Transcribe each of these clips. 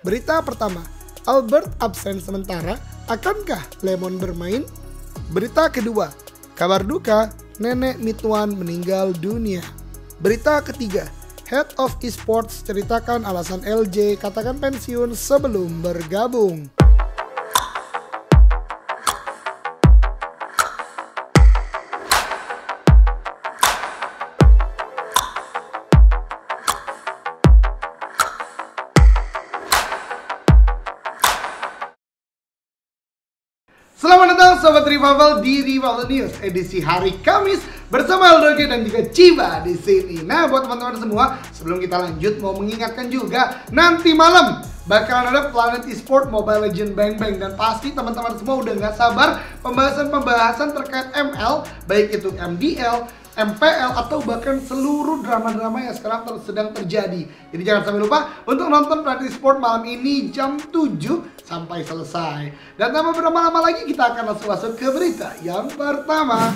Berita pertama, Albert absen sementara, akankah Lemon bermain? Berita kedua, kabar duka, nenek Mituan meninggal dunia. Berita ketiga, Head of Esports ceritakan alasan LJ katakan pensiun sebelum bergabung. Selamat datang Sobat Revival di Revival News edisi hari Kamis bersama Aldoge dan juga Ciba di sini. Nah, buat teman-teman semua, sebelum kita lanjut mau mengingatkan juga nanti malam bakalan ada Planet Esport Mobile Legends Bang Bang, dan pasti teman-teman semua udah nggak sabar pembahasan terkait ML, baik itu MDL, MPL atau bahkan seluruh drama-drama yang sekarang sedang terjadi. Jadi jangan sampai lupa untuk nonton Planet Esport malam ini jam 7 sampai selesai. Dan tanpa berlama-lama lagi kita akan langsung masuk ke berita yang pertama.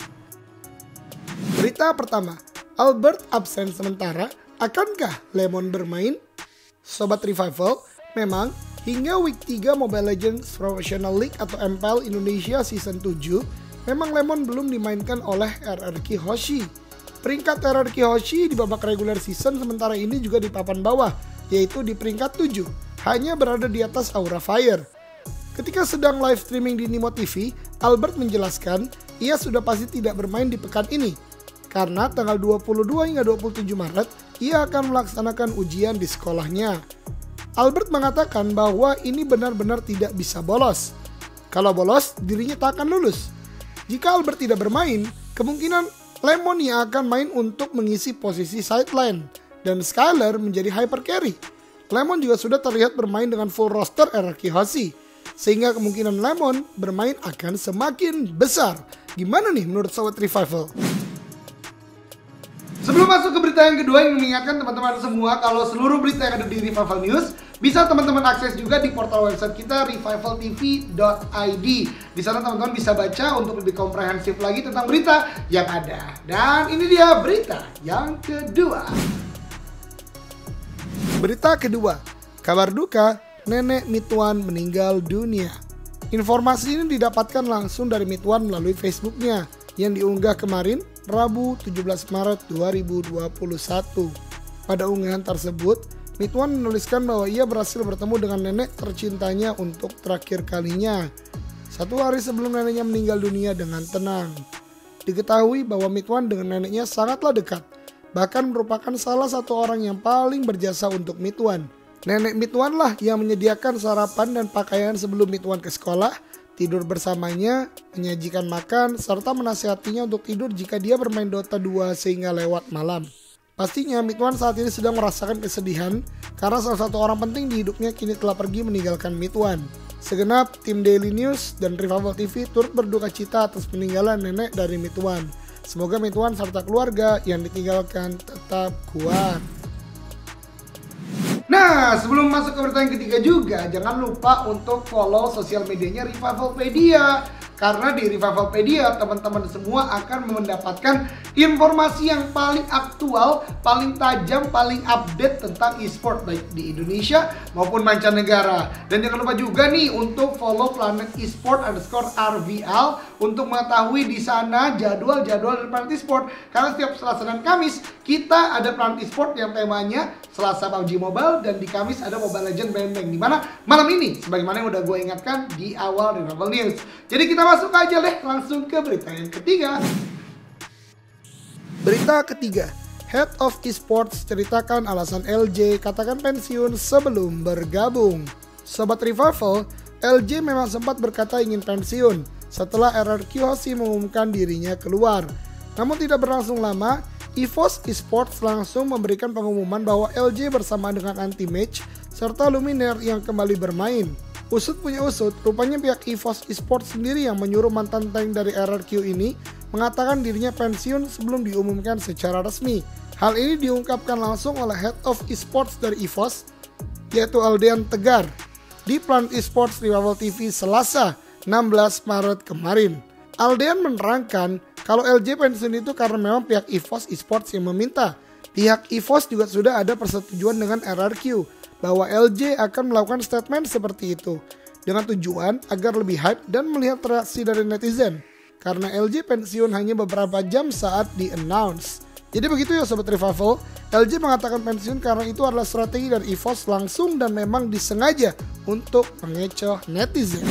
Berita pertama, Albert absen sementara, akankah Lemon bermain? Sobat Revival, memang hingga week 3 Mobile Legends Professional League atau MPL Indonesia Season 7, memang Lemon belum dimainkan oleh RRQ Hoshi. Peringkat RRQ Hoshi di babak regular season sementara ini juga di papan bawah, yaitu di peringkat 7, hanya berada di atas Aura Fire. Ketika sedang live streaming di Nimo TV, Albert menjelaskan ia sudah pasti tidak bermain di pekan ini, karena tanggal 22 hingga 27 Maret ia akan melaksanakan ujian di sekolahnya. Albert mengatakan bahwa ini benar-benar tidak bisa bolos. Kalau bolos, dirinya tak akan lulus. Jika Albert tidak bermain, kemungkinan Lemon yang akan main untuk mengisi posisi sideline dan Skyler menjadi hyper carry. Lemon juga sudah terlihat bermain dengan full roster RRQ Hoshi, sehingga kemungkinan Lemon bermain akan semakin besar. Gimana nih menurut Sobat Revival? Sebelum masuk ke berita yang kedua, yang mengingatkan teman-teman semua kalau seluruh berita yang ada di Revival News bisa teman-teman akses juga di portal website kita revivaltv.id. Di sana teman-teman bisa baca untuk lebih komprehensif lagi tentang berita yang ada. Dan ini dia berita yang kedua. Berita kedua, kabar duka, nenek Mituan meninggal dunia. Informasi ini didapatkan langsung dari Mituan melalui Facebooknya yang diunggah kemarin Rabu 17 Maret 2021. Pada unggahan tersebut, Mituan menuliskan bahwa ia berhasil bertemu dengan nenek tercintanya untuk terakhir kalinya 1 hari sebelum neneknya meninggal dunia dengan tenang. Diketahui bahwa Mituan dengan neneknya sangatlah dekat, bahkan merupakan salah satu orang yang paling berjasa untuk Mituan. Nenek Mituan lah yang menyediakan sarapan dan pakaian sebelum Mituan ke sekolah, tidur bersamanya, menyajikan makan, serta menasihatinya untuk tidur jika dia bermain Dota 2 sehingga lewat malam. Pastinya Mituan saat ini sedang merasakan kesedihan karena salah satu orang penting di hidupnya kini telah pergi meninggalkan Mituan. Segenap tim Daily News dan Revival TV turut berduka cita atas peninggalan nenek dari Mituan. Semoga Mituan serta keluarga yang ditinggalkan tetap kuat. Nah, sebelum masuk ke berita yang ketiga juga, jangan lupa untuk follow sosial medianya Revivalpedia. Karena di Revivalpedia, teman-teman semua akan mendapatkan informasi yang paling aktual, paling tajam, paling update tentang e-sport baik di Indonesia maupun mancanegara. Dan jangan lupa juga nih untuk follow Planet Esport _RVL untuk mengetahui di sana jadwal-jadwal dari Planet Esport. Karena setiap Selasa dan Kamis kita ada Planet Esport yang temanya Selasa PUBG Mobile dan di Kamis ada Mobile Legends Bang Bang. Dimana malam ini, sebagaimana yang udah gue ingatkan di awal Revival News. Jadi kita masuk aja deh langsung ke berita yang ketiga. Berita ketiga, Head of Esports ceritakan alasan LJ katakan pensiun sebelum bergabung. Sobat Revival, LJ memang sempat berkata ingin pensiun setelah RRQ Hoshi mengumumkan dirinya keluar. Namun tidak berlangsung lama, EVOS Esports langsung memberikan pengumuman bahwa LJ bersama dengan Anti-Match serta Luminaire yang kembali bermain. Usut punya usut, rupanya pihak EVOS Esports sendiri yang menyuruh mantan tank dari RRQ ini mengatakan dirinya pensiun sebelum diumumkan secara resmi. Hal ini diungkapkan langsung oleh Head of Esports dari EVOS, yaitu Aldean Tegar, di Planet Esports Revival TV Selasa 16 Maret kemarin. Aldean menerangkan kalau LJ pensiun itu karena memang pihak EVOS Esports yang meminta. Pihak EVOS juga sudah ada persetujuan dengan RRQ bahwa LG akan melakukan statement seperti itu dengan tujuan agar lebih hype dan melihat reaksi dari netizen. Karena LG pensiun hanya beberapa jam saat di-announce. Jadi begitu ya Sobat Revival, LG mengatakan pensiun karena itu adalah strategi dari EVOS langsung dan memang disengaja untuk mengecoh netizen.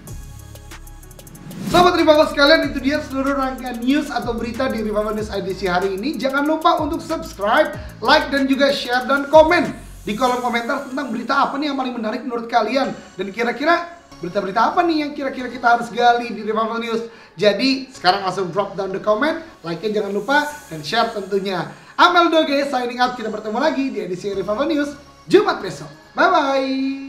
Sobat Revival sekalian, itu dia seluruh rangkaian news atau berita di Revival News edisi hari ini. Jangan lupa untuk subscribe, like, dan juga share dan komen di kolom komentar tentang berita apa nih yang paling menarik menurut kalian. Dan kira-kira berita-berita apa nih yang kira-kira kita harus gali di Revival News. Jadi sekarang langsung drop down the comment, like-nya jangan lupa, dan share tentunya. Amel Doge signing out, kita bertemu lagi di edisi Revival News Jumat besok. Bye-bye.